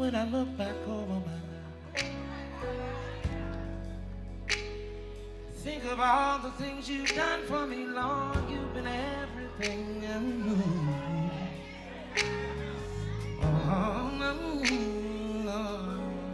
when I look back over my life. Think of all the things you've done for me, Lord. You've been everything I knew. Oh, no, no.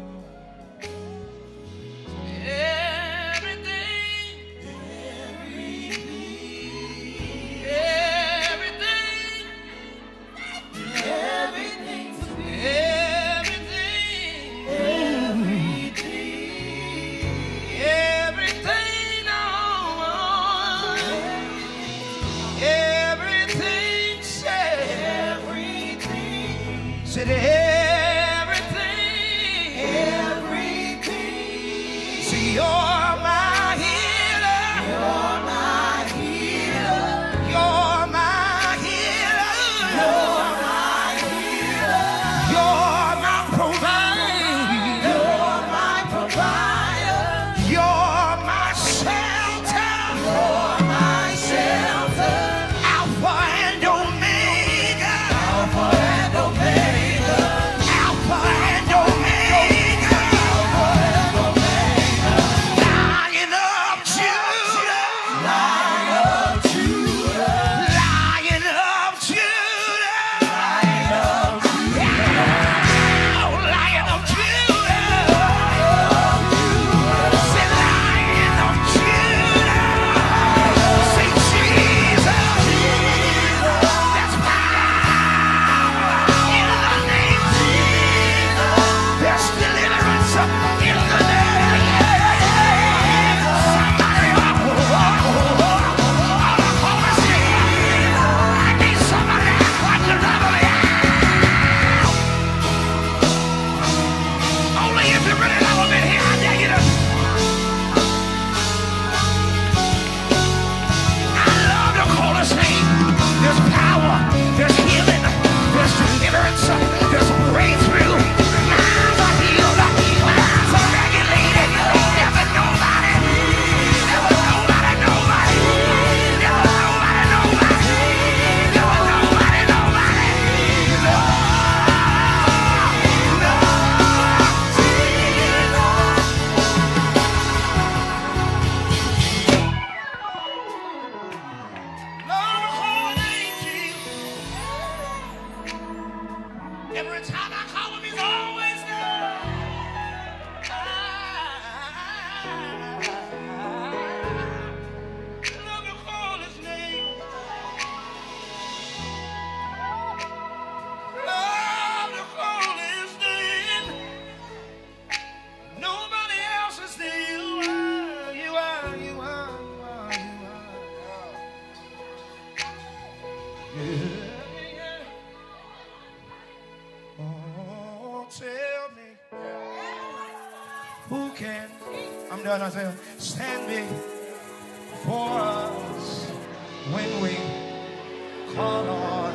Said everything, everything. See, you're my healer. You're my healer. You're my healer. You're my healer. You're my provider. You're my provider. You're my shelter. You're my shelter. Alpha and Omega. Alpha and Omega. Every time I call him, he's always there. I love to call his name. Love to call his name. Nobody else is there. You are, you are, you are, you are, you are. Yeah. Tell me who can, I'm done, I say, stand before us when we call on